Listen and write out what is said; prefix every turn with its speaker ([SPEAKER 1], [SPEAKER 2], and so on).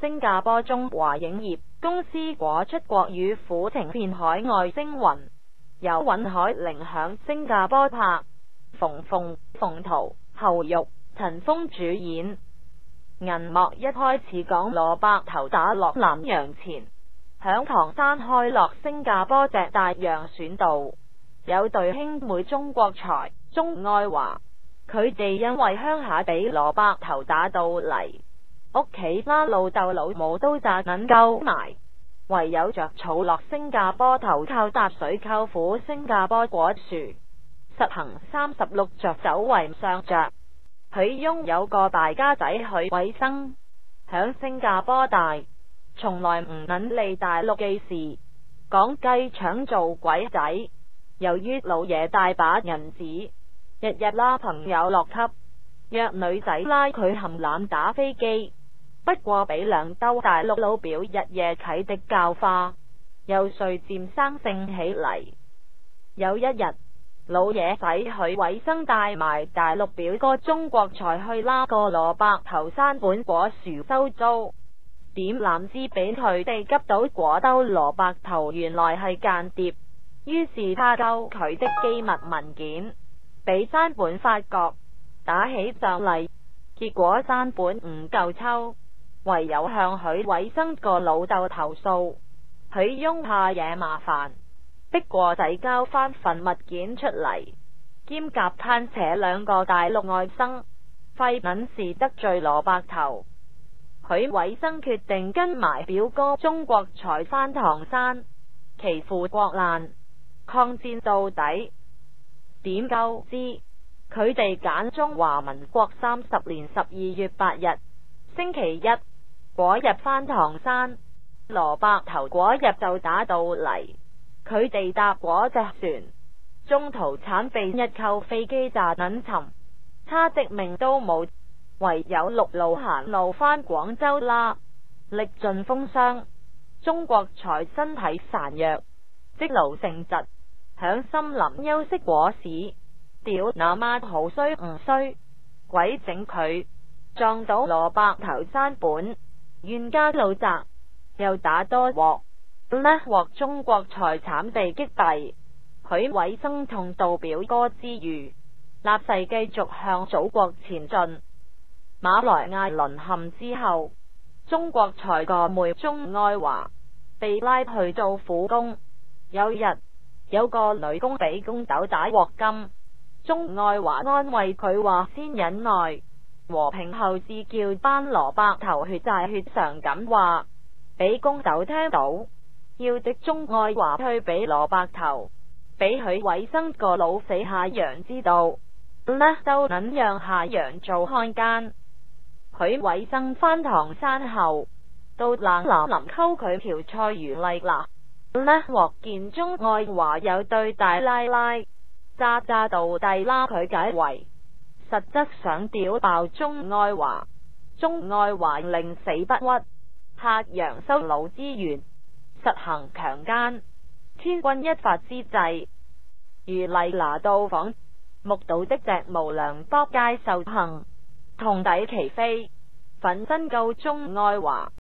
[SPEAKER 1] 新加坡中華影業公司果出國語苦情片《海外征魂》，由尹海玲響新加坡拍，馮圖、後玉、陳鋒主演。銀幕一開始講蘿蔔頭打落南洋前，響唐山開落新加坡隻大洋選道，有對兄妹中國才鍾愛華，佢哋因為鄉下俾蘿蔔頭打到嚟，屋企啦老豆老母都紮銀夠埋，唯有着草落新加坡投靠搭水舅父新加坡果樹，實行36着走為上着。佢擁有個大家仔許偉生，響新加坡大，從來唔撚理大陸嘅事，講雞腸做鬼仔。由於老爺大把銀紙，日日拉朋友落級，約女仔拉佢含攬打飛機。不過俾兩兜大陸老表日夜啟迪教化，又遂漸生性起嚟。有一日，老爺仔許偉生帶埋大陸表哥中國才去拉個蘿蔔頭山本果樹收租，點攬知俾佢哋急到果兜蘿蔔頭原來係間諜，於是他交佢的機密文件俾山本發覺，打起上嚟，結果山本唔夠抽，唯有向許偉生個老豆投訴。許翁怕惹麻煩，逼過仔交翻份物件出嚟，兼夾攤扯兩個大陸外甥，費撚事得罪蘿蔔頭。許偉生決定跟埋表哥中國才返唐山，祈父國難，抗戰到底。點夠知佢哋揀中華民國30年12月8日星期一，嗰日返唐山，蘿蔔頭嗰日就打到嚟。佢哋搭嗰隻船，中途慘被一扣飛機炸撚沉，差啲命都冇，唯有陸路行路返廣州啦。歷盡風霜，中國才身體孱弱，積勞成疾，響森林休息果市。屌那媽好衰唔衰？鬼整佢撞到蘿蔔頭山本，冤家路窄，又打多鑊。呢鑊中國才慘被擊斃，許偉生痛悼表哥之餘，立誓繼續向祖國前進。馬來亞淪陷之後，中國才個妹鍾愛華被拉去做苦工。有日有個女工俾工頭打鑊金，鍾愛華安慰佢話先忍耐，和平後至叫班蘿蔔頭血債血償咁話，俾工頭聽到。要的鍾愛華去俾蘿蔔頭，俾許偉生個老死下洋知道，呢就能讓下洋做漢奸。許偉生返唐山後，到冷南林溝佢條菜魚麗啦，呢鑊見鍾愛華有對大奶奶，渣到地拉佢解圍，實質想屌爆鍾愛華。鍾愛華寧死不屈，下洋收虜資源，實行強姦，千鈞一髮之際，余麗拿到訪，目睹的隻無良卜街受行，痛抵其非，奮身告鍾愛華。